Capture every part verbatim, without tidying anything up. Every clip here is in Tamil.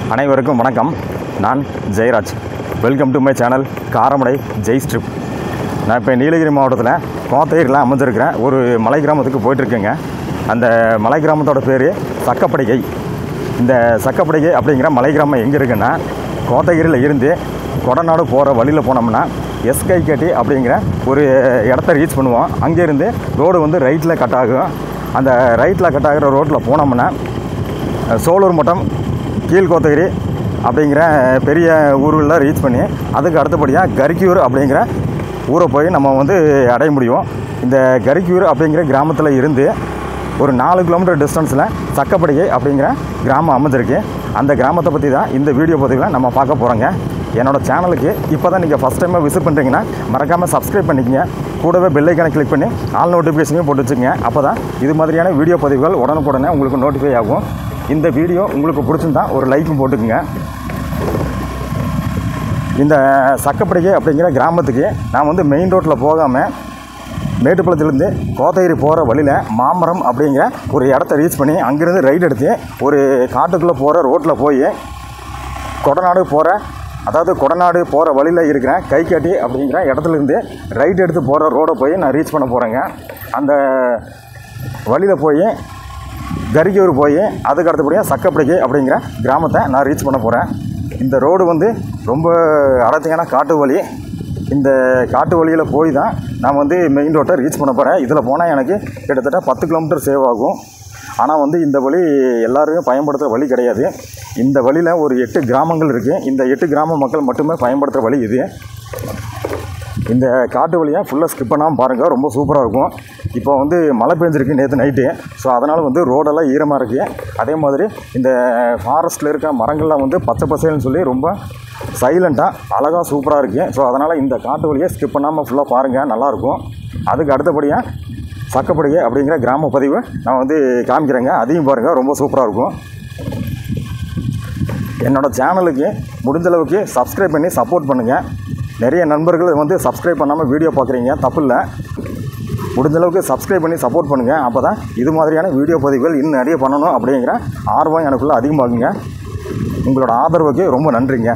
அனைவருக்கும் வணக்கம். நான் Jayaraj. Welcome to my channel Karamadai Jai strip. நான் இப்போ நீலகிரி மாவட்டத்தில் கோத்தகிரியில் அமைஞ்சிருக்கிறேன். ஒரு மலை கிராமத்துக்கு போயிட்டுருக்கேங்க. அந்த மலை கிராமத்தோட பேர் சக்கப்படிகை. இந்த சக்கப்படிகை அப்படிங்கிற மலை கிராமம் எங்கே இருக்குன்னா, கோத்தகிரியில் இருந்து கொடநாடு போகிற வழியில் போனோம்னா எஸ்கைகட்டி அப்படிங்கிற ஒரு இடத்த ரீச் பண்ணுவோம். அங்கேருந்து ரோடு வந்து ரைட்டில் கட் ஆகும். அந்த ரைட்டில் கட் ஆகிற ரோட்டில் போனோம்னா சோலூர் மட்டம் கீழ்கோத்தகிரி அப்படிங்கிற பெரிய ஊருலாம் ரீச் பண்ணி அதுக்கு அடுத்தபடியாக கரிக்கியூர் அப்படிங்கிற ஊரை போய் நம்ம வந்து அடைய முடியும். இந்த கரிக்கியூர் அப்படிங்கிற கிராமத்தில் இருந்து ஒரு நாலு கிலோமீட்டர் டிஸ்டன்ஸில் சக்கப்படிகை அப்படிங்கிற கிராமம் அமைஞ்சிருக்கு. அந்த கிராமத்தை பற்றி தான் இந்த வீடியோ பதிவில் நம்ம பார்க்க போகிறோங்க. என்னோடய சேனலுக்கு இப்போ தான் நீங்கள் ஃபஸ்ட் டைமாக விசிட் பண்ணுறீங்கன்னா மறக்காமல் சப்ஸ்கிரைப் பண்ணிக்கங்க. கூடவே பெல் ஐக்கானை கிளிக் பண்ணி ஆல் நோட்டிஃபிகேஷனையும் போட்டு வச்சுக்கங்க. அப்போ தான் இது மாதிரியான வீடியோ பதிவுகள் உடனுக்குடனே உங்களுக்கு நோட்டிஃபை ஆகும். இந்த வீடியோ உங்களுக்கு பிடிச்சிருந்தா ஒரு லைக்கும் போட்டுக்குங்க. இந்த சக்கப்படிகை அப்படிங்கிற கிராமத்துக்கு நான் வந்து மெயின் ரோட்டில் போகாமல் மேட்டுப்பாளையத்துலேருந்து கோத்தகிரி போகிற வழியில் மாமரம் அப்படிங்கிற ஒரு இடத்த ரீச் பண்ணி அங்கேருந்து ரைட் எடுத்து ஒரு காட்டுக்குள்ளே போகிற ரோட்டில் போய் கொடநாடு போகிற அதாவது கொடநாடு போகிற வழியில் இருக்கிற கைகாட்டி அப்படிங்கிற இடத்துலேருந்து ரைட் எடுத்து போகிற ரோடை போய் நான் ரீச் பண்ண போகிறேங்க. அந்த வழியில் போய் கரிக்கியூர் போய் அதுக்கு அடுத்தபடியாக சக்கப்படிகை அப்படிங்கிற கிராமத்தை நான் ரீச் பண்ண போகிறேன். இந்த ரோடு வந்து ரொம்ப அடர்த்தியான காட்டு வழி. இந்த காட்டு வழியில் போய் தான் நான் வந்து மெயின் ரோட்டை ரீச் பண்ண போகிறேன். இதில் போனால் எனக்கு கிட்டத்தட்ட பத்து கிலோமீட்டர் சேவ் ஆகும். ஆனால் வந்து இந்த வழி எல்லாருமே பயன்படுத்துகிற வழி கிடையாது. இந்த வழியில் ஒரு எட்டு கிராமங்கள் இருக்குது. இந்த எட்டு கிராம மக்கள் மட்டுமே பயன்படுத்துகிற வழி இது. இந்த காட்டு வழியாக ஃபுல்லாக ஸ்கிப் பண்ணாமல் பாருங்கள், ரொம்ப சூப்பராக இருக்கும். இப்போ வந்து மழை பெஞ்சிருக்கு நேற்று நைட்டு. ஸோ அதனால் வந்து ரோடெல்லாம் ஈரமாக இருக்குது. அதே மாதிரி இந்த ஃபாரஸ்ட்டில் இருக்க மரங்கள்லாம் வந்து பச்சை பசேல்னு சொல்லி ரொம்ப சைலண்ட்டாக அழகாக சூப்பராக இருக்குது. ஸோ அதனால் இந்த காட்டு வழியை ஸ்கிப் பண்ணாமல் ஃபுல்லாக பாருங்கள், நல்லாயிருக்கும். அதுக்கு அடுத்தபடியாக சக்கப்படிகை அப்படிங்கிற கிராம பதிவு நான் வந்து காமிக்கிறேங்க. அதையும் பாருங்கள், ரொம்ப சூப்பராக இருக்கும். என்னோடய சேனலுக்கு முடிஞ்சளவுக்கு சப்ஸ்கிரைப் பண்ணி சப்போர்ட் பண்ணுங்கள். நிறைய நண்பர்கள் வந்து சப்ஸ்கிரைப் பண்ணாமல் வீடியோ பார்க்குறீங்க, தப்பு இல்லை. முடிஞ்சளவுக்கு சப்ஸ்கிரைப் பண்ணி சப்போர்ட் பண்ணுங்கள். அப்போ தான் இது மாதிரியான வீடியோ பதிவுகள் இன்னும் நிறைய பண்ணணும் அப்படிங்கிற ஆர்வம் எனக்குள்ளே அதிகமாகுங்க. உங்களோட ஆதரவுக்கு ரொம்ப நன்றிங்க.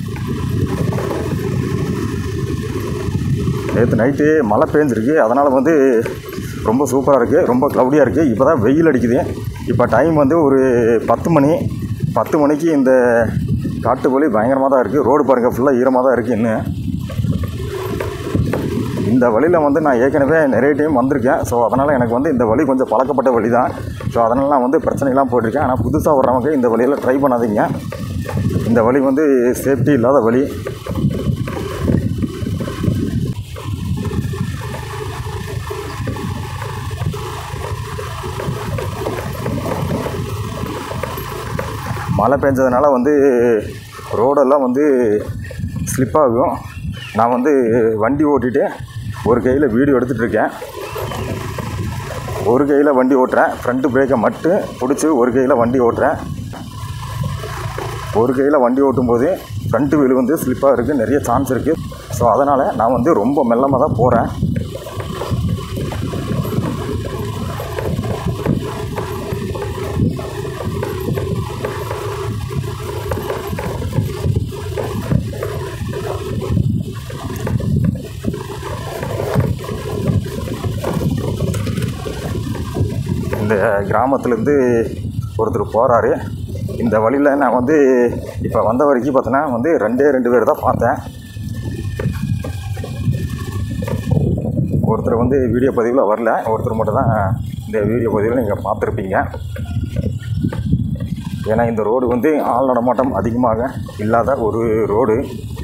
நேற்று நைட்டு மழை பெஞ்சிருக்கு, அதனால் வந்து ரொம்ப சூப்பராக இருக்குது, ரொம்ப க்ளவுடியாக இருக்குது. இப்போ தான் வெயில் அடிக்குது. இப்போ டைம் வந்து ஒரு பத்து மணி பத்து மணிக்கு இந்த காட்டு வழி பயங்கரமாக தான் இருக்குது. ரோடு பாருங்கள், ஃபுல்லாக ஈரமாக தான் இருக்குது. இன்னும் இந்த வழியில் வந்து நான் ஏற்கனவே நிறைய டைம் வந்திருக்கேன். ஸோ அதனால் எனக்கு வந்து இந்த வழி கொஞ்சம் பழக்கப்பட்ட வழி தான். ஸோ அதனால் நான் வந்து பிரச்சனைலாம் போட்டிருக்கேன். ஆனால் புதுசாக வர்றவங்க இந்த வழியில் ட்ரை பண்ணாதீங்க. இந்த வழி வந்து சேஃப்டி இல்லாத வழி. மழை பெஞ்சதுனால வந்து ரோடெல்லாம் வந்து ஸ்லிப்பாகும். நான் வந்து வண்டி ஓட்டிகிட்டு ஒரு கையில் வீடியோ எடுத்துகிட்ருக்கேன். ஒரு கையில் வண்டி ஓட்டுறேன். ஃப்ரண்ட்டு பிரேக்கை மட்டும் பிடிச்சி ஒரு கையில் வண்டி ஓட்டுறேன். ஒரு கையில் வண்டி ஓட்டும்போது ஃப்ரண்ட்டு வீல் வந்து ஸ்லிப்பாக இருக்குது, நிறைய சான்ஸ் இருக்குது. ஸோ அதனால் நான் வந்து ரொம்ப மெல்லமாக தான் போகிறேன். இந்த கிராமத்துலேருந்து ஒருத்தர் போகிறாரு. இந்த வழியில் நான் வந்து இப்போ வந்த வரைக்கும் பார்த்தோன்னா வந்து ரெண்டே ரெண்டு பேர் தான் பார்த்தேன். ஒருத்தர் வந்து வீடியோ பதிவில் வரல, ஒருத்தர் மட்டும் தான் இந்த வீடியோ பதிவில் நீங்கள் பார்த்துருப்பீங்க. ஏன்னா இந்த ரோடு வந்து ஆள் நடமாட்டம் அதிகமாக இல்லாத ஒரு ரோடு.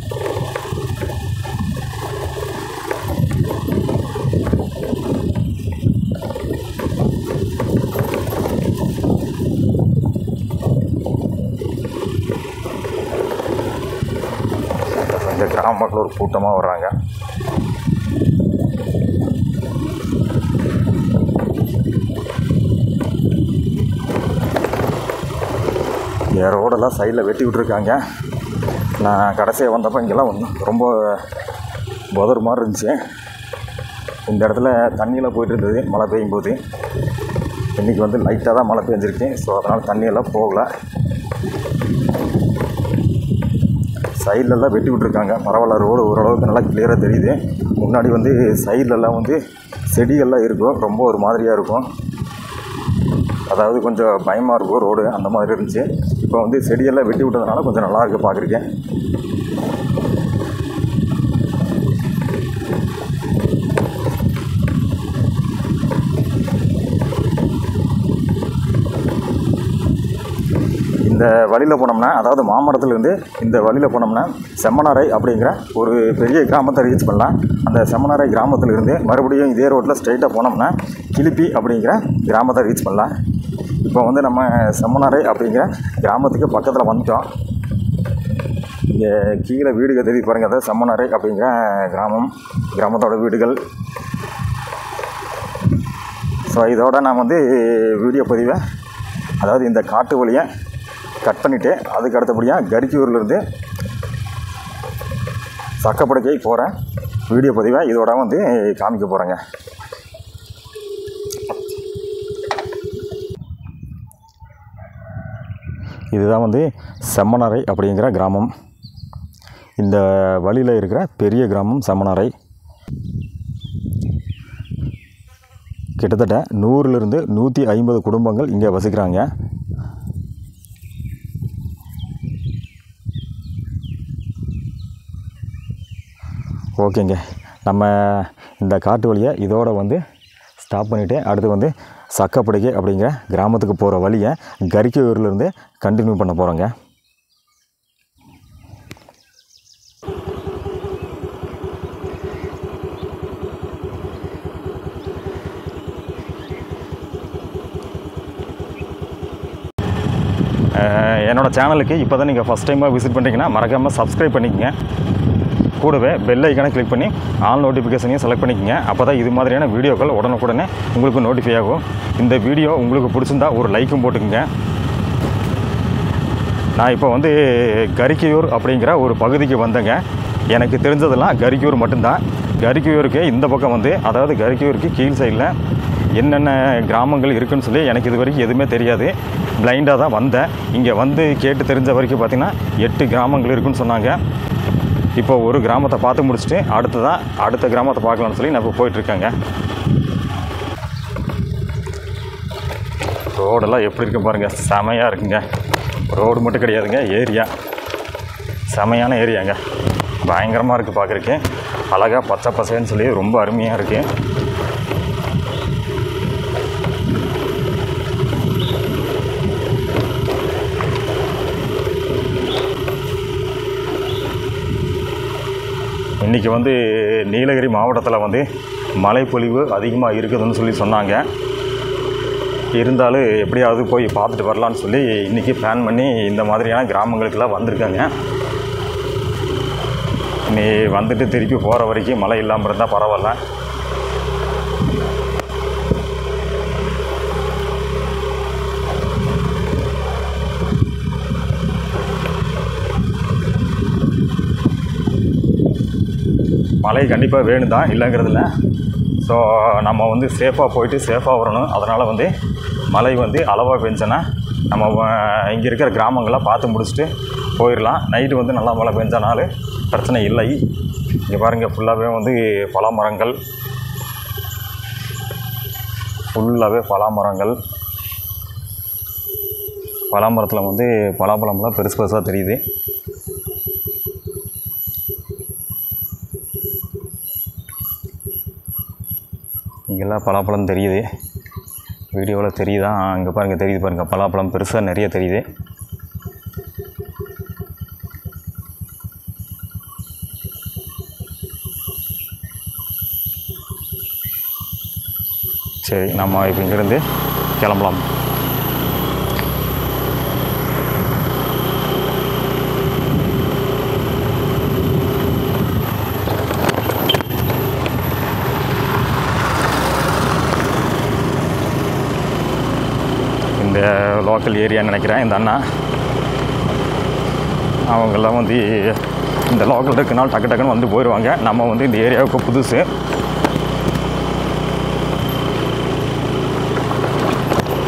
இந்த கிராம மக்கள் ஒரு கூட்டமாக வர்றாங்க. என் ரோடெல்லாம் சைடில் வெட்டி விட்டுருக்காங்க. நான் கடைசியாக வந்தப்போ இங்கெல்லாம் ஒன்றும் ரொம்ப புதர் மாதிரி இருந்துச்சு. இந்த இடத்துல தண்ணியில் போய்ட்டு இருந்தது மழை பெய்யும் போது. இன்றைக்கி வந்து லைட்டாக தான் மழை பெஞ்சிருக்கு. ஸோ அதனால் தண்ணியெல்லாம் போகலை. சைட்லெல்லாம் வெட்டி விட்டுருக்காங்க. பரவாயில்ல, ரோடு ஓரளவுக்கு நல்லா கிளியராக தெரியுது. முன்னாடி வந்து சைட்லெல்லாம் வந்து செடிகள்லாம் இருக்கும், ரொம்ப ஒரு மாதிரியாக இருக்கும். அதாவது கொஞ்சம் பயமாக இருக்கும் ரோடு, அந்த மாதிரி இருந்துச்சு. இப்போ வந்து செடியெல்லாம் வெட்டி விட்டதுனால கொஞ்சம் நல்லாயிருக்கு பார்க்குறீங்க. இந்த வழியில் போனோம்னா, அதாவது மாமரத்துலேருந்து இந்த வழியில் போனோம்னா செம்மனாரை அப்படிங்கிற ஒரு பெரிய கிராமத்தை ரீச் பண்ணலாம். அந்த செம்மனாரை கிராமத்திலிருந்து மறுபடியும் இதே ரோட்டில் ஸ்ட்ரைட்டாக போனோம்னா கிளிப்பி அப்படிங்கிற கிராமத்தை ரீச் பண்ணலாம். இப்போ வந்து நம்ம செம்மனாரை அப்படிங்கிற கிராமத்துக்கு பக்கத்தில் வந்துட்டோம். இங்கே கீழே வீடுகள் தெரிவி பாருங்கள். அதாவது செம்மனாரை அப்படிங்கிற கிராமம், கிராமத்தோட வீடுகள். ஸோ இதோட நான் வந்து வீடியோ பதிவை, அதாவது இந்த காட்டு வழியை கட் பண்ணிவிட்டு அதுக்கு அடுத்தபடியாக கரிக்கியூர்லேருந்து சக்கப்படுக்கை போகிற வீடியோ பதிவை இதோட வந்து காமிக்க போகிறேங்க. இதுதான் வந்து செம்மனாரை அப்படிங்கிற கிராமம். இந்த வழியில் இருக்கிற பெரிய கிராமம் செம்மனாரை. கிட்டத்தட்ட நூறுலேருந்து நூற்றி ஐம்பது குடும்பங்கள் இங்கே வசிக்கிறாங்க. ஓகேங்க, நம்ம இந்த காட்டு வழியை இதோட வந்து ஸ்டாப் பண்ணிவிட்டு அடுத்து வந்து சக்கப்படுக்கை அப்படிங்கிற கிராமத்துக்கு போகிற வழியை கரிக்கையூர்லேருந்து கண்டினியூ பண்ண போகிறோங்க. என்னோடய சேனலுக்கு இப்போ தான் நீங்கள் ஃபஸ்ட் டைமாக விசிட் பண்ணுறீங்கன்னா மறக்காமல் சப்ஸ்கிரைப் பண்ணிக்கங்க. கூடவே பெல் ஐக்கானை கிளிக் பண்ணி ஆல் நோட்டிஃபிகேஷனையும் செலக்ட் பண்ணிக்கங்க. அப்போ தான் இது மாதிரியான வீடியோக்கள் உடனுக்குடனே உங்களுக்கு நோட்டிஃபை ஆகும். இந்த வீடியோ உங்களுக்கு பிடிச்சிருந்தா ஒரு லைக்கும் போட்டுக்குங்க. நான் இப்போ வந்து கரிக்கையூர் அப்படிங்கிற ஒரு பகுதிக்கு வந்தேங்க. எனக்கு தெரிஞ்சதெல்லாம் கரிக்கையூர் மட்டும்தான். கரிக்கையூருக்கு இந்த பக்கம் வந்து, அதாவது கரிக்கையூருக்கு கீழ் சைடில் என்னென்ன கிராமங்கள் இருக்குதுன்னு சொல்லி எனக்கு இது வரைக்கும் எதுவுமே தெரியாது. பிளைண்டாக தான் வந்தேன். இங்கே வந்து கேட்டு தெரிஞ்ச வரைக்கும் பார்த்திங்கன்னா எட்டு கிராமங்கள் இருக்குதுன்னு சொன்னாங்க. இப்போ ஒரு கிராமத்தை பார்த்து முடிச்சுட்டு அடுத்து தான் அடுத்த கிராமத்தை பார்க்கலான்னு சொல்லி நான் இப்போ போயிட்டுருக்கேங்க. ரோடெல்லாம் எப்படி இருக்கு பாருங்கள், செமையாக இருக்குங்க. ரோடு மட்டும் கிடையாதுங்க, ஏரியா செமையான ஏரியாங்க. பயங்கரமாக இருக்குது பார்க்குறக்கு. அழகாக பச்சை பசைன்னு சொல்லி ரொம்ப அருமையாக இருக்குது. இன்றைக்கி வந்து நீலகிரி மாவட்டத்தில் வந்து மழைப்பொழிவு அதிகமாக இருக்குதுன்னு சொல்லி சொன்னாங்க. இருந்தாலும் எப்படியாவது போய் பார்த்துட்டு வரலான்னு சொல்லி இன்றைக்கி பிளான் பண்ணி இந்த மாதிரியான கிராமங்களுக்கெல்லாம் வந்திருக்காங்க. நீ வந்துட்டு திருப்பி போகிற வரைக்கும் மழை இல்லாமல் இருந்தால் பரவாயில்ல. மழை கண்டிப்பாக வேணும் தான், இல்லைங்கிறதில்ல. ஸோ நம்ம வந்து சேஃபாக போயிட்டு சேஃபாக வரணும். அதனால் வந்து மழை வந்து அளவாக பெஞ்சோன்னா நம்ம இங்கே இருக்கிற கிராமங்களாக பார்த்து முடிச்சுட்டு போயிடலாம். நைட்டு வந்து நல்லா மழை பெஞ்சனாலும் பிரச்சனை இல்லை. இங்கே பாருங்கள், ஃபுல்லாகவே வந்து பலாமரங்கள், ஃபுல்லாகவே பலாமரங்கள். பலாமரத்தில் வந்து பலாப்பழம்லாம் பெருசு பெருசாக தெரியுது. இங்கெல்லாம் பலாப்பழம் தெரியுது, வீடியோவில் தெரியுதா? அங்கே பாருங்கள், தெரியுது பாருங்கள், பலாப்பழம் பெருசாக நிறைய தெரியுது. சரி, நம்ம இப்போ இங்கேருந்து கிளம்பலாம். இந்த லோக்கல் ஏரியான்னு நினைக்கிறேன். இந்த அண்ணா அவங்கெல்லாம் வந்து இந்த லோக்கல் இருக்குனால டக்கு டக்குன்னு வந்து போயிடுவாங்க. நம்ம வந்து இந்த ஏரியாவுக்கு புதுசு.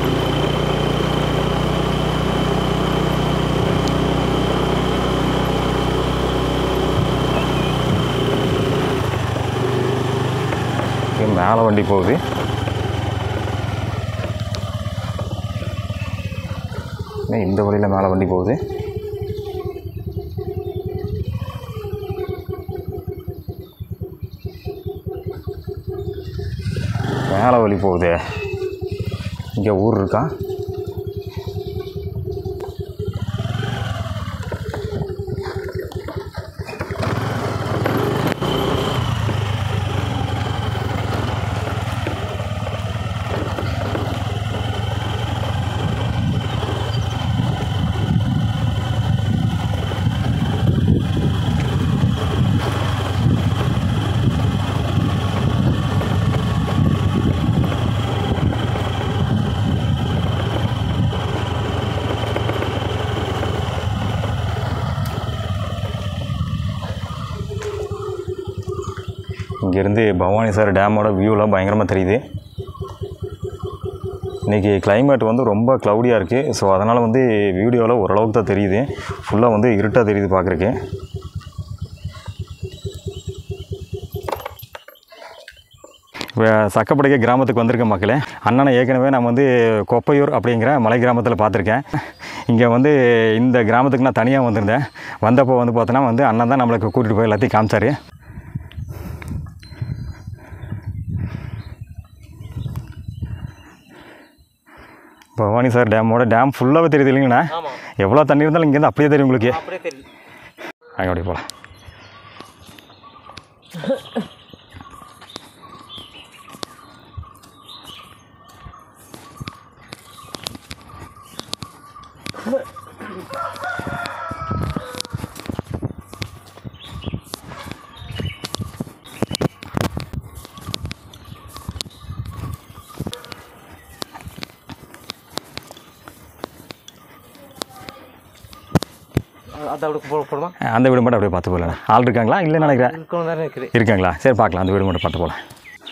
மேலே வண்டி போகுது. இந்த வழியில் மேலே வண்டி போகுது. மேலே வழி போகுது. இங்கே ஊர் இருக்கா? இங்கேருந்து பவானிசாகர் டேமோட வியூலாம் பயங்கரமாக தெரியுது. இன்றைக்கி கிளைமேட் வந்து ரொம்ப க்ளவுடியாக இருக்குது. ஸோ அதனால் வந்து வீடியோவில் ஓரளவுக்கு தான் தெரியுது. ஃபுல்லாக வந்து இருட்டாக தெரியுது பார்க்குறக்கு. இப்போ சக்கப்படைக்க கிராமத்துக்கு வந்திருக்க மக்களே, அண்ணனை ஏற்கனவே நான் வந்து கொப்பையூர் அப்படிங்கிற மலை கிராமத்தில் பார்த்துருக்கேன். இங்கே வந்து இந்த கிராமத்துக்கு நான் தனியாக வந்திருந்தேன். வந்தப்போ வந்து பார்த்தோன்னா வந்து அண்ணன் தான் நம்மளுக்கு கூட்டிகிட்டு போய் எல்லாத்தையும் காமிச்சார். பவானிசாகர் டேமோட டேம் ஃபுல்லாகவே தெரியுது இல்லைங்கண்ணா? எவ்வளோ தண்ணி இருந்தாலும் இங்கேருந்து அப்படியே தெரியும் உங்களுக்கு. அங்கே அப்படி போகலாம். அந்த வீடு மட்டும் அப்படியே பார்த்து போகலாம். ஆள் இருக்காங்களா? இல்லை நினைக்கிறேன் இருக்காங்களா? சரி பார்க்கலாம். அந்த வீடு மட்டும் பார்த்து போகலாம்.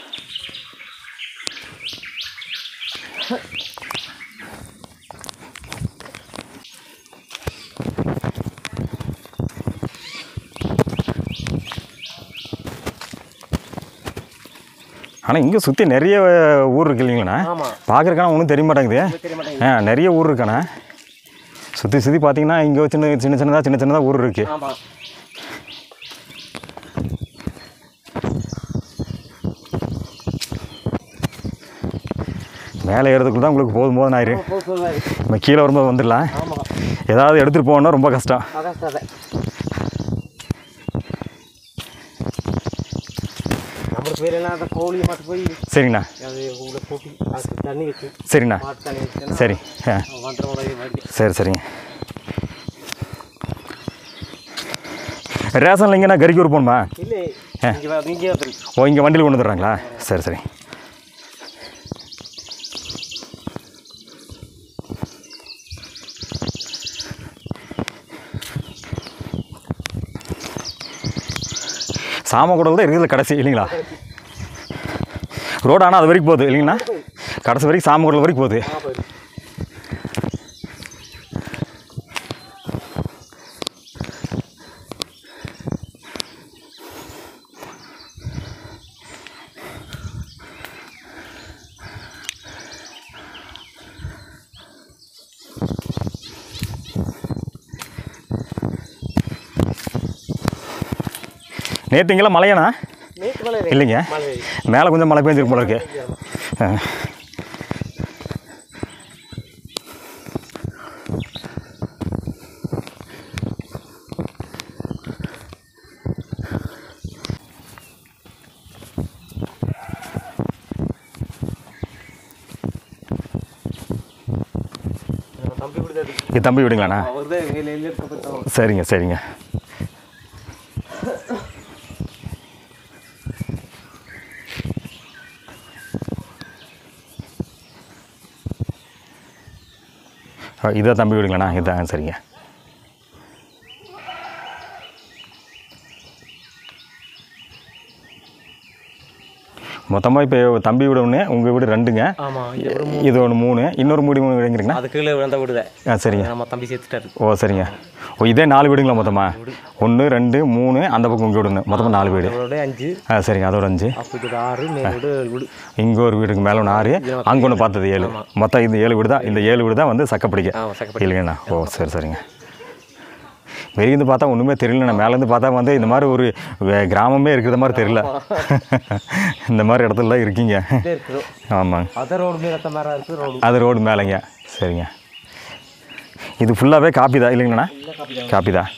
ஆனால் இங்கே சுற்றி நிறைய ஊர் இருக்கு இல்லைங்கண்ணா? பார்க்குறக்கான ஒன்றும் தெரிய மாட்டேங்குது. ஆ நிறைய ஊர் இருக்காண்ணா. சுற்றி சுற்றி பார்த்தீங்கன்னா இங்கே சின்ன சின்ன சின்னதாக சின்ன சின்னதாக ஊர் இருக்குது. மேலே ஏறதுக்குள்ள தான் உங்களுக்கு போதும் போதும் ஆயிரு. நம்ம கீழே வரும்போது வந்துடலாம். ஏதாவது எடுத்துகிட்டு போகணுன்னா ரொம்ப கஷ்டம். சரிங்கண்ணா சரிண்ணா சரி சரி சரிங்க. ரேஷனில் இங்கேண்ணா கறிக்கூர் போகணுமா? ஓ இங்கே வண்டியில் கொண்டு வந்துடுறாங்களா? சரி சரி. சாமக்கூடல் தான் இருக்கிறது கடைசி இல்லைங்களா? ரோடு ஆனால் அது வரைக்கும் போகுது இல்லைங்கண்ணா? கடைசி வரைக்கும் சாமக்கூடல் வரைக்கும் போகுது. நேற்று இங்கெல்லாம் மழையாண்ணா? இல்லைங்க, மேலே கொஞ்சம் மழை பெஞ்சிருக்கு போல இருக்கு. இது தம்பி விடுங்களாண்ணா? சரிங்க சரிங்க. இதை தம்பி விடுங்களாண்ணா? இதான் சரிங்க. மொத்தமாக இப்போ தம்பி வீடு ஒன்று, உங்கள் வீடு ரெண்டுங்க. ஆமாம். இது ஒன்று மூணு, இன்னொரு மூடி மூணு வீடுங்கிறீங்களா? அது கீழே விழுந்த வீடு. ஆ சரிங்க. நம்ம தம்பி சேர்த்துட்டாரு. ஓ சரிங்க. ஓ இதே நாலு வீடுங்களா மொத்தமாக? ஒன்று ரெண்டு மூணு, அந்த பக்கம் உங்கள் வீடு ஒன்று, மொத்தமாக நாலு வீடு. அதோட அஞ்சு. ஆ சரிங்க, அதோட அஞ்சு. அப்போ ஆறு, மேலே வீடு வீடு. இங்கே ஒரு வீடுக்கு மேலே ஒன்று ஆறு, அங்கே ஒன்று பார்த்தது ஏழு. மொத்தம் இந்த ஏழு வீடு தான். இந்த ஏழு வீடு தான் வந்து சக்கப்படிக்கை இல்லைங்கண்ணா? ஓ சரி சரிங்க. வெளியிருந்து பார்த்தா ஒன்றுமே தெரியலண்ணா. மேலேருந்து பார்த்தா வந்து இந்த மாதிரி ஒரு கிராமமே இருக்கிற மாதிரி தெரியல. இந்த மாதிரி இடத்துல தான் இருக்கீங்க. ஆமாங்க. அது ரோடு மேலேங்க. சரிங்க. இது ஃபுல்லாகவே காப்பி தான் இல்லைங்கண்ணா? காப்பி தான்.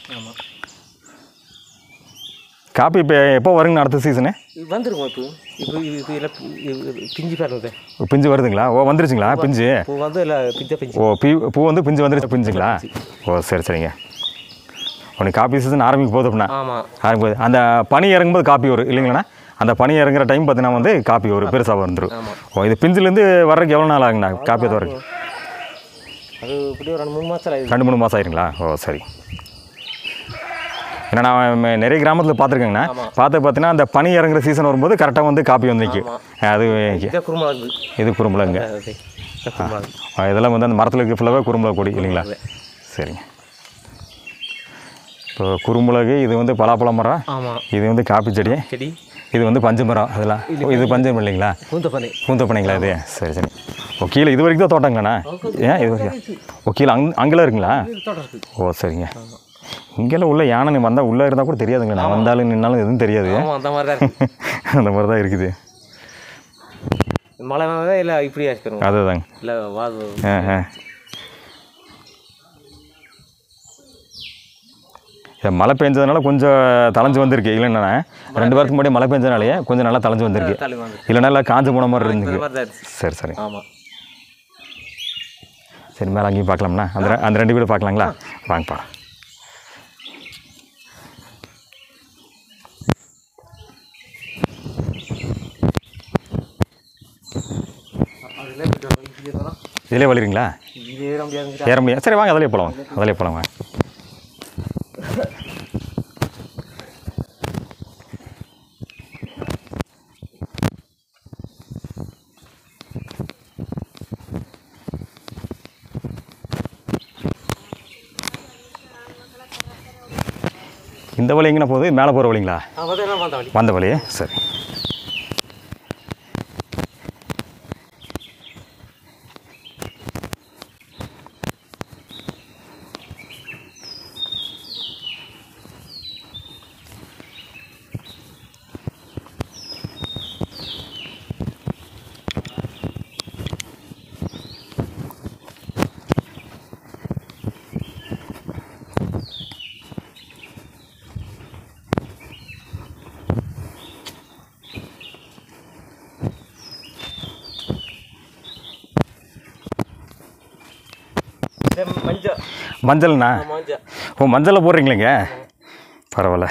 காப்பி இப்போ எப்போ வருங்கண்ணா அடுத்த சீசனு? வந்துருங்க. இப்போ இப்போ பிஞ்சு பாருங்க. பிஞ்சு வருதுங்களா? ஓ வந்துருச்சுங்களா பிஞ்சு? பூ வந்து இல்லை பிஞ்சு பிஞ்சு. ஓ பீ பூ வந்து பிஞ்சு வந்துருச்சு பிஞ்சுங்களா? ஓ சரி சரிங்க. உனக்கு காப்பி சீசன் ஆரம்பிக்க போகுது அப்படின்னா? ஆமாம் ஆரம்பிக்குது. அந்த பனி இறங்கும்போது காப்பி வரும் இல்லைங்களா? அந்த பனி இறங்குற டைம் பார்த்தீங்கன்னா வந்து காப்பி வரும், பெருசாக வந்துடும். ஓ இது பிஞ்சுலேருந்து வர்றதுக்கு எவ்வளோ நாள் ஆகுங்கண்ணா காப்பி அது வரைக்கும்? அது இப்படி ஒரு ரெண்டு மூணு மாதம் ஆகிடும். ரெண்டு மூணு மாதம் ஆயிருங்களா? ஓ சரி. ஏன்னா நான் நிறைய கிராமத்தில் பார்த்துருக்கேங்கண்ணா. பார்த்து பார்த்தீங்கன்னா அந்த பனி இறங்குற சீசன் வரும்போது கரெக்டாக வந்து காப்பி வந்து நிற்கும். அது இது குறும்புலங்க. இதெல்லாம் வந்து அந்த மரத்தில் இருக்க ஃபுல்லாகவே குறும்புல கொடி இல்லைங்களா? சரிங்க. இப்போ குறுமுளகு, இது வந்து பலாப்பழ மரம், இது வந்து காப்பி செடி, செடி இது வந்து பஞ்சு மரம். அதெல்லாம் இது பஞ்சம் இல்லைங்களா? பூந்தப்பனை. பூந்தப்பனைங்களா இது? சரி சரி. ஓ கீழே இது வரைக்கும் தான் தோட்டங்களாண்ணா? ஏன் இது வரைக்கும்? ஓ கீழே அங் அங்கெல்லாம் இருக்குங்களா? ஓ சரிங்க. இங்கெல்லாம் உள்ள யானை வந்தால் உள்ளே இருந்தால் கூட தெரியாதுங்க. நான் வந்தாலும் நின்னாலும் எதுவும் தெரியாது. அந்த மாதிரி தான் அந்த மாதிரி தான் இருக்குது. மழை இல்லை இப்படியா இருக்கு. அதுதாங்க. இல்லை வாது. ஆ ஆ மழை பெஞ்சதுனால கொஞ்சம் தலைஞ்சு வந்திருக்கு இல்லைண்ணா? ரெண்டு வாரத்துக்கு முன்னாடி மழை பெஞ்சதுனாலே கொஞ்சம் நல்லா தலைஞ்சு வந்திருக்கு. இல்லைன்னா இல்லை காஞ்சு போன மாதிரி இருந்துருக்கு. சரி சரி. ஆமாம். சரி மேலே அங்கேயும் பார்க்கலாம்ண்ணா? அந்த அந்த ரெண்டு வீடு பார்க்கலாங்களா? வாங்கப்பா. இதிலே வலிறீங்களா? ஏற முடியாது. சரி வாங்க, அதிலே போகலாம். அதிலே போகலாம் வாங்க. இந்த வழி எங்கே போகுது? மேலே போகிற வழிங்களா? வந்த வழி. சரி. மஞ்சள்ண்ணா? ஓ மஞ்சளில் போடுறீங்களேங்க? பரவாயில்ல.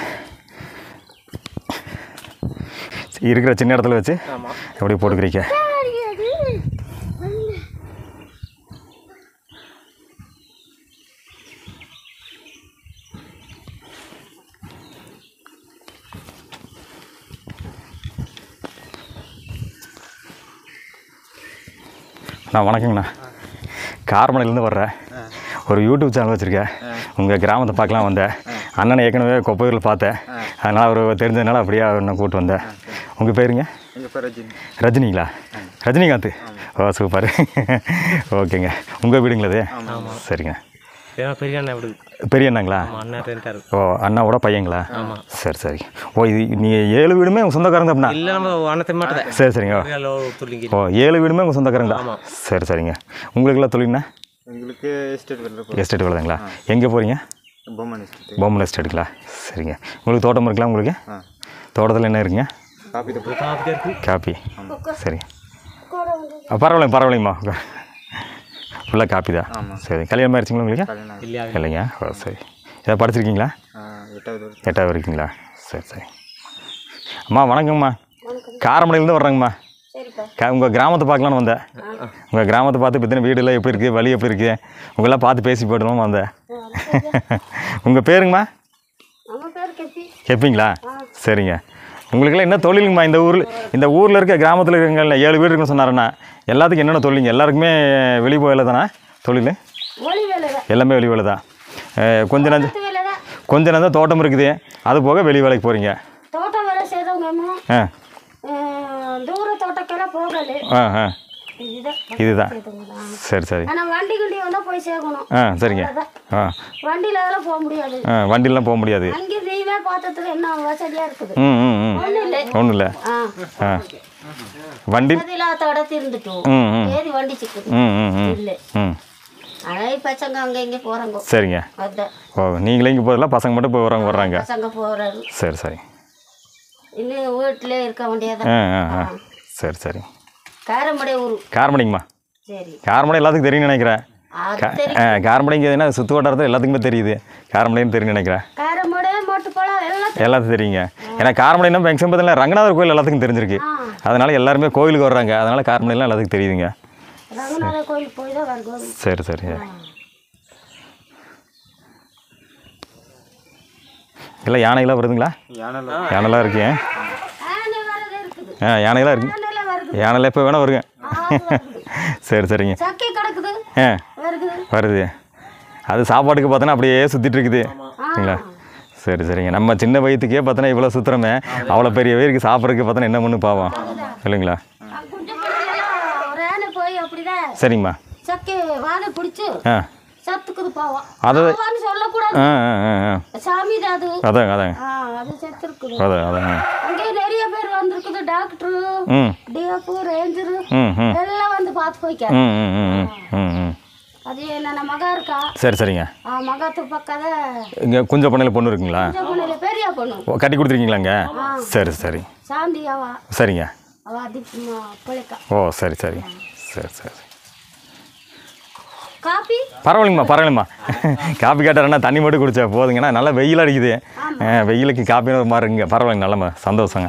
இருக்கிற சின்ன இடத்துல வச்சு எப்படி போட்டுக்கிறீங்க? நான் வணக்கங்கண்ணா. காரமடையிலேருந்து வர்றேன். ஒரு யூடியூப் சேனல் வச்சுருக்கேன். உங்கள் கிராமத்தை பார்க்கலாம் வந்தேன். அண்ணனை ஏற்கனவே கொப்பையூரில் பார்த்தேன். அதனால் அவர் தெரிஞ்சதுனால அப்படியே நான் கூப்பிட்டு வந்தேன். உங்கள் பேருங்க? எங்கள் பேர் ரஜினி. ரஜினிங்களா? ரஜினிகாந்த். Oh super. ஓகேங்க. உங்கள் வீடுங்களா அது? சரிங்க. பெரிய அண்ணா வீடு. பெரிய அண்ணாங்களா? ஓ அண்ணாவோட பையங்களா? சரி சரி. ஓ இது நீங்கள் ஏழு வீடுமே உங்கள் சொந்தக்காரங்க அப்படின்னா? இல்லை நம்ம அண்ணத்தை மாட்டேன். சரி சரிங்க. ஓ ஏழு வீடுமே உங்கள் சொந்தக்காரங்க தான்? சரி சரிங்க. உங்களுக்கெல்லாம் தொழில்ண்ணா? எங்களுக்கு எஸ்டேட் வேலை. எஸ்டேட் வேலைங்களா? எங்கே போகிறீங்க? பொம்மன் எஸ்டேட். பொம்மன் எஸ்டேட்டுங்களா? சரிங்க. உங்களுக்கு தோட்டம் இருக்கலாம்? உங்களுக்கு தோட்டத்தில் என்ன இருக்குங்க? காப்பி. காப்பி. சரி பரவாயில்லைங்க பரவாயில்லைங்கம்மா. ஃபுல்லாக காப்பி தான். சரி. கல்யாணம் ஆயிடுச்சுங்களா உங்களுக்கு? இல்லைங்க. ஓ சரி. ஏதாவது படிச்சிருக்கீங்களா? எட்டாவது எட்டாவது இருக்கீங்களா? சரி சரி. அம்மா வணக்கங்கம்மா. காரமடையிலேருந்து வர்றேங்கம்மா. உங்கள் கிராமத்தை பார்க்கலான்னு வந்தேன். உங்கள் கிராமத்தை பார்த்து பற்றின வீடெல்லாம் எப்படி இருக்குது, வழி எப்படி இருக்குது, உங்களெல்லாம் பார்த்து பேசி போய்டணுமா வந்தேன். உங்கள் பேருங்கம்மா? கெப்பிங்களா? சரிங்க. உங்களுக்கெல்லாம் என்ன தொழிலுங்கம்மா இந்த ஊரில் இந்த ஊரில் இருக்க கிராமத்தில் இருக்கவங்க ஏழு வீடு இருக்குன்னு சொன்னாரண்ணா எல்லாத்துக்கும் என்னென்ன தொழிலுங்க எல்லாருக்குமே வெளி போயில தானே தொழில் எல்லாமே வெளி வேலை தான் கொஞ்ச நேரம் கொஞ்ச நேரம் தான் தோட்டம் இருக்குது அது போக வெளி வேலைக்கு போகிறீங்க தோட்டம் வேலை செய்தவங்க ஆ தூர தோட்டக்கெல்லாம் போகல ஆ ஆ இதுதான் சரி சரி ஆனால் வண்டி கிண்டி வந்தால் போய் சேர்க்கணும் ஆ சரிங்க ஆ வண்டியில் அதெல்லாம் போக முடியாது ஆ வண்டிலாம் போக முடியாது அங்கே நீவே பார்த்ததுக்கு என்ன வசதியாக இருக்குது ம் ம் ம் ஒன்றும் இல்லை ஒன்றும் இல்லை ஆ ஆ வண்டி வசதியில் தடத்து இருந்துட்டோம் ம் ம் ஏதி வண்டி சிக்குது ம் ம் ம் இல்லை ம் ஆனால் பசங்க அங்கே இங்கே போகிறாங்க சரிங்க அதுதான் ஓ நீங்களே இங்கே போதில்ல பசங்க மட்டும் போய் வராங்க வர்றாங்க பசங்க போகிறாரு சரி சரி இன்னும் வீட்டிலே இருக்க வேண்டியதான் ஆ ஆ ஆ சரி சரி காரமடை ஊர் காரமடைங்கம்மா சரி காரமடை எல்லாத்துக்கும் தெரியும்னு நினைக்கிறேன் அது தெரியும் ஆ காரமடைங்கிறதுனா சுற்று வட்டாரத்தில் எல்லாத்துக்குமே தெரியுது காரமடைன்னு தெரியும்னு நினைக்கிறேன் காரமடை மாட்டுப்பழம் எல்லாம் எல்லாத்துக்கும் தெரியுங்க ஏன்னா காரமடைனா இப்போ எக்ஸாம்பிள் ரங்கநாதர் கோயில் எல்லாத்துக்கும் தெரிஞ்சிருக்கு அதனால் எல்லாருமே கோயிலுக்கு வர்றாங்க அதனால் காரமடைலாம் எல்லாத்துக்கும் தெரியுதுங்க ரங்கநாதர் கோயிலுக்கு போய் தான் வருவோம் சரி சரி இல்லை யானைகளாம் வருதுங்களா யானைலாம் யானைலாம் இருக்கு ஆனை வரது இருக்குது ஆ யானைகளாம் இருக்கு ஆனைலாம் வருது யானைலாம் எப்போ வேணால் வருங்க சரி சரிங்க சக்கை கிடக்குது ஆ வருது வருது அது சாப்பாட்டுக்கு பார்த்தோன்னா அப்படியே சுற்றிட்டு இருக்குது சரிங்களா சரி சரிங்க நம்ம சின்ன வயதுக்கே பார்த்தோன்னா இவ்வளோ சுற்றுறோமே அவ்வளோ பெரிய பேருக்கு சாப்பிட்றதுக்கு பார்த்தோன்னா என்ன பண்ணு பாவம் இல்லைங்களா குஞ்சு பிள்ளைலாம் ஒரு ஆனை போய் அப்படிதான் சரிங்கம்மா சக்கை வாழை பிடிச்சி ஆ சத்துக்குது பாவம் அது பாவான்னு சொல்லக்கூடாது ஆ ஆ ஆ ஆ சாமி தான் அது அதாங்க அதாங்க ஆ அது செத்துருக்குது அதான் அதாங்க அங்கே நிறைய பேர் வந்திருக்குது டாக்டரு ம் டிஎஃப் ரேஞ்சரு ம் ம் எல்லாம் வந்து பார்த்து போய்க்க ம் ம் ம் ம் ம் அது என்ன மகா இருக்கா சரி சரிங்க ஆ மகாத்து பக்காத இங்கே குஞ்ச பண்ணையில் பொண்ணு இருக்குங்களா பொண்ணுல பெரிய பொண்ணு ஓ, கட்டி கொடுத்துருக்கீங்களாங்க சரி சரி சாந்தியாவா சரிங்க அவ அதி பிழைக்கா ஓ சரி சரி சரி சரி காபி பரவாயில்லைங்கம்மா பரவாயில்லைம்மா காப்பி கேட்டாரண்ணா தண்ணி மட்டும் குடிச்சா போதுங்கண்ணா நல்லா வெயில் அடிக்குது ஆ, வெயிலுக்கு காப்பின்னு ஒரு மாதிரி இருக்குங்க பரவாயில்லைங்க நல்லம்மா சந்தோஷங்க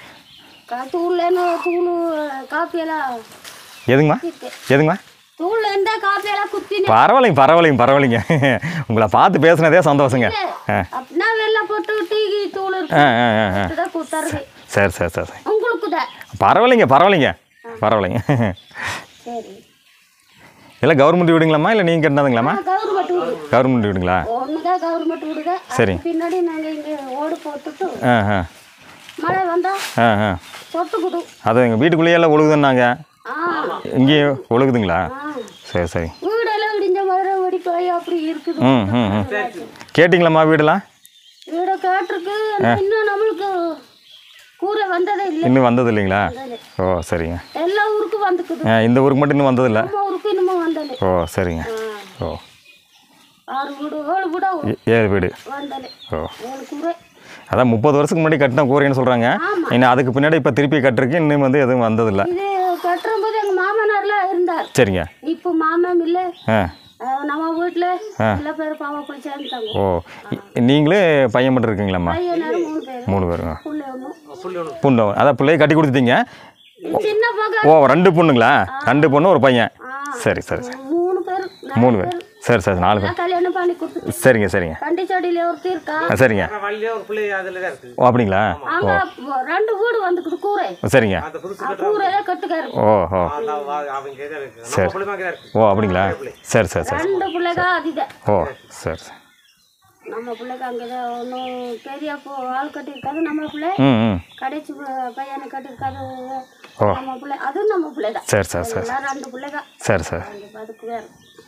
தூள்ல தூள் காப்பி எல்லாம் எதுங்கம்மா எதுங்கம்மா தூள்ல இருந்தா காப்பி எல்லாம் குத்தினு பரவாயில்லைங்க பரவாயில்லைங்க பரவாயில்லைங்க உங்களை பார்த்து பேசுனதே சந்தோஷங்க ஆ அப்படின்னா வெள்ளம் போட்டு டீ தூள் ஆ ஆ ஆ ஆ இருக்குதான் கொடுத்தாரு சரி சரி சரி சரி உங்களுக்கு தான் பரவாயில்லைங்க பரவாயில்லைங்க பரவாயில்லைங்க சரி எல்லாம் கவர்மெண்ட் வீடுங்களாம்மா இல்லை நீங்கள் கட்டினதுங்களாம்மா கவர்மெண்ட் வீடு கவர்மெண்ட் வீடுங்களா ஒண்ணுதான் கவர்மெண்ட் வீடுங்க சரி. பின்னாடி நாங்க இங்க ஓடு போட்டுட்டு ஆ ஆ மழை வந்தா ஆ ஆ சொட்டுக்குது அது எங்கள் வீட்டுக்குள்ளேயே எல்லாம் ஒழுகுதுன்னாங்க ஆ இங்கேயும் ஒழுகுதுங்களா ஆ சரி சரி வீடெல்லாம் இடிஞ்ச மாதிரி வெடிப்பாய் அப்படி இருக்குது ம் ம் ம் கேட்டிங்களாம்மா வீடெல்லாம் வீட கேட்டிருக்கு இன்னும் நம்மளுக்கு கூரை வந்ததே இல்லை இன்னும் வந்தது இல்லைங்களா ஓ சரிங்க எல்லா ஊருக்கும் வந்துக்குது ஆ இந்த ஊருக்கு மட்டும் இன்னும் வந்ததில்லை நம்ம ஊருக்கு இன்னமும் வந்தலே ஓ சரிங்க ஓ ஆறு வீடு ஏழு வீடா ஏ- ஏழு வீடு வந்தலே ஓ ஏழு கூரை அதான் முப்பது வருஷத்துக்கு முன்னாடி கட்டின கூரைன்னு சொல்கிறாங்க இன்னும் அதுக்கு பின்னாடி இப்போ திருப்பி கட்டிருக்கு இன்னும் வந்து எதுவும் வந்ததில்லை இது கட்டும்போது எங்க மாமனார்லாம் இருந்தார் சரிங்க இப்போ மாமன் இல்லை ஆ அஹ் நம்ம வீட்டில் எல்லா பேரும் பாவம் போய் சேர்ந்துட்டாங்க ஓ இ- நீங்களே பையன் மட்டும் இருக்கீங்களாம்மா பையனாரும் மூணு பேர் மூணு பேருங்க புள்ள ஒன்று பொண்ணு அதான் பிள்ளைய கட்டி கொடுத்துட்டீங்க சின்ன பக்கம் ஓ ரெண்டு பொண்ணுங்களா ரெண்டு பொண்ணு ஒரு பையன் சரி சரி சரி மூணு பேர் மூணு பேர் சரி சரி நாலு பேர் கல்யாணம் பண்ணி கொடுத்து சரிங்க சரிங்க கண்டி செடியில ஒருத்தி இருக்கா ஆ, சரிங்க வள்ளியே ஒரு பிள்ளை அதில் தான் இருக்குது ஓ அப்படிங்களா அங்க ரெண்டு வீடு வந்துக்குது கூரை சரிங்க அந்த புதுசு கூரையில கட்டுக்காரு ஓ ஓ அவங்க தான் இருக்குது சரி. நம்ம பிள்ளைமா தான் இருக்குது ஓ அப்படிங்களா சரி சரி சரி ரெண்டு பிள்ளைங்க அதுதான் ஓ சரி சரி நம்ம பிள்ளைக்கு அங்கதான் ஒன்றும் பெரிய போ- ஆள் கட்டியிருக்காது நம்ம பிள்ளை ம் ம் கடைசி ப- பையனை கட்டியிருக்காது ஓ நம்ம பிள்ளை அதுவும் நம்ம பிள்ளை தான் சரி சரி சரி எல்லாம் ரெண்டு பிள்ளைங்க சரி சரி அந்த அதுக்கு வேறு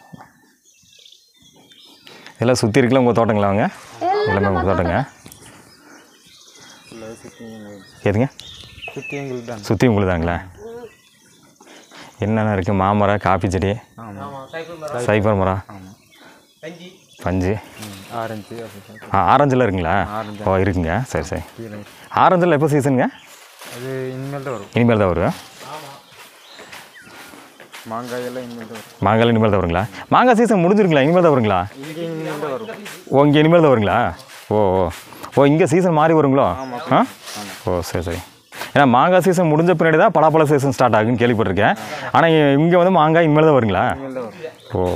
எல்லாம் சுற்றி இருக்கலாம் உங்கள் தோட்டங்களா அவங்க எல்லாமே உங்கள் தோட்டங்க ஃபுல்லாக சுற்றி எதுங்க சுற்றி எங்களுக்கு தான் சுற்றி உங்களுக்கு தாங்களா என்னென்ன இருக்குது மாமரம் காப்பி செடி ஆமாம் சைபர் மரம் ஆமாம் கஞ்சி பஞ்சு ஆரஞ்சு அப்படி ஆ ஆரஞ்செல்லாம் இருக்குங்களா ஆரஞ்சு. ஓ இருக்குங்க சரி சரி கீழே ஆரஞ்செல்லாம் எப்போ சீசனுங்க அது இனிமேல் தான் வரும் இனிமேல் தான் வரும் மாங்காய் எல்லாம் இனிமேல் தான் வரும் மாங்காய் இனிமேல் தான் வருங்களா மாங்காய் சீசன் முடிஞ்சிருங்களா இனிமேல் தான் வருங்களா இங்கே இனிமேல் தான் வரும் ஓ இங்கே இனிமேல் தான் வருங்களா ஓ ஓ ஓ இங்கே சீசன் மாறி வருங்களோ ஆ ஓ சரி சரி ஏன்னா மாங்காய் சீசன் முடிஞ்ச பின்னாடி தான் பலாப்பழ சீசன் ஸ்டார்ட் ஆகுன்னு கேள்விப்பட்டிருக்கேன் ஆனால் இங்கே வந்து மாங்காய் இனிமேல் தான் வருங்களா இனிமேல் தான் வரும் ஓ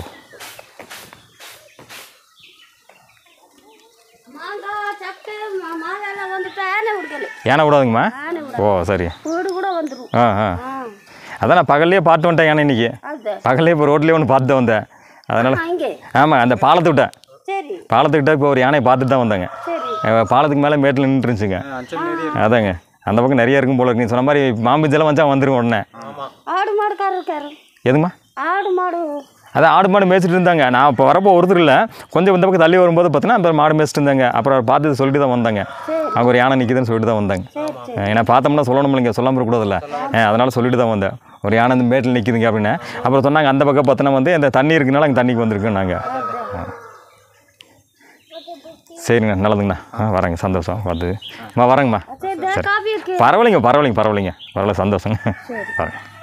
மாங்காய் சக்கை மா- மாங்காயெல்லாம் வந்துட்டு ஆனை விடுக்கல யானை விடாதுங்கம்மா யானை விட ஓ சரி வீடு கூட வந்துடும். ஆ ஆ ஆ அதான் நான் பகல்லையே பார்த்து வந்துட்டேன் யானை இன்னைக்கு அது பகல்லையே இப்போ ரோட்லேயே ஒன்று பார்த்து வந்தேன் அதனால் அங்கே ஆமாம் அந்த பாலத்துக்கிட்ட சரி பாலத்துக்கிட்ட இப்போ ஒரு யானையை பார்த்துட்டு தான் வந்தாங்க சரி அஹ் பாலத்துக்கு மேலே மேட்டில் நின்றுருந்துச்சுங்க அஞ்சல் நிறைய அதாங்க அந்த பக்கம் நிறைய இருக்கும் போல இருக்கு நீ சொன்ன மாதிரி மாம்பிச்செல்லாம் வந்தா வந்துடும் உடனே ஆடு மாடுக்காரர் இருக்காரு. எதுங்கம்மா ஆடு மாடு அதான் ஆடு மாடு மேய்ச்சிட்டு இருந்தாங்க நான் இப்போ வரப்போ ஒருத்தர் இல்லை கொஞ்சம் இந்த பக்கம் தள்ளி வரும்போது பார்த்தீங்கன்னா அப்புறம் மாடு மேய்ச்சிட்டு இருந்தாங்க அப்புறம் பார்த்து சொல்லிட்டு தான் வந்தாங்க சரி அவங்க ஒரு யானை நிற்கிதுன்னு சொல்லிட்டு தான் வந்தாங்க சரி சரி அஹ் ஏன்னா பார்த்தோம்னா சொல்லணும் இல்லைங்க சொல்லாமல் இருக்கக்கூடாதுல்ல அஹ் அதனால சொல்லிட்டு தான் வந்தேன் ஒரு யானை இந்த மேட்டில் நிற்கிதுங்க அப்படின்னு அப்புறம் சொன்னாங்க அந்த பக்கம் பார்த்தோன்னா வந்து இந்த தண்ணி இருக்குனால அங்கே தண்ணிக்கு வந்திருக்குன்னு நாங்கள் சரிங்கண்ணா நல்லதுங்கண்ணா ஆ வரேங்க சந்தோஷம் பார்த்து அம்மா வரேங்கம்மா சரி காஃபி இருக்கு. பரவாயில்லைங்க பரவாயில்லைங்க பரவாயில்லைங்க பரவாயில்ல சந்தோஷங்க வரேன்